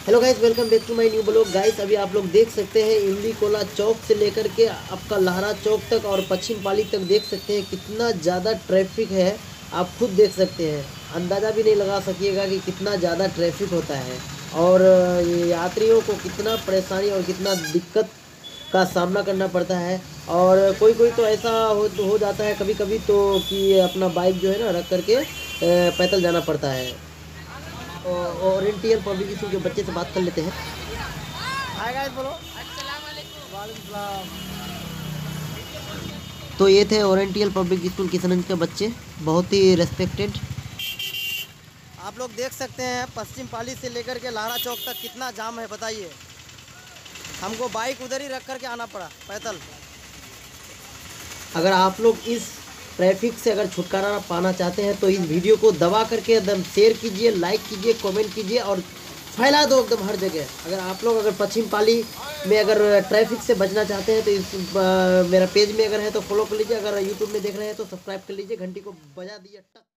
Hello guys, welcome back to my new blog. Guys अभी आप लोग देख सकते हैं इमली कोला चौक से लेकर के आपका लहरा चौक तक और पश्चिम पाली तक देख सकते हैं कितना ज़्यादा ट्रैफिक है। आप खुद देख सकते हैं, अंदाज़ा भी नहीं लगा सकिएगा कि कितना ज़्यादा ट्रैफिक होता है और ये यात्रियों को कितना परेशानी और कितना दिक्कत का सामना करना पड़ता है। और कोई कोई तो ऐसा हो जाता है कभी कभी तो कि अपना बाइक जो है ना रख करके पैदल जाना पड़ता है। ओरिएंटल पब्लिक स्कूल के बच्चे से बात कर लेते हैं। हाय गाइस, बोलो। अस्सलाम वालेकुम। वालेकुम सलाम। तो ये थे ओरिएंटल पब्लिक स्कूल किशनगंज के बच्चे, बहुत ही रेस्पेक्टेड। आप लोग देख सकते हैं पश्चिम पाली से लेकर के लारा चौक तक कितना जाम है, बताइए। हमको बाइक उधर ही रख करके आना पड़ा पैदल। अगर आप लोग इस ट्रैफिक से अगर छुटकारा पाना चाहते हैं तो इस वीडियो को दबा करके एकदम शेयर कीजिए, लाइक कीजिए, कमेंट कीजिए और फैला दो एकदम हर जगह। अगर आप लोग अगर पश्चिम पाली में अगर ट्रैफिक से बचना चाहते हैं तो इस मेरा पेज में अगर है तो फॉलो कर लीजिए। अगर यूट्यूब में देख रहे हैं तो सब्सक्राइब कर लीजिए, घंटी को बजा दीजिए टक।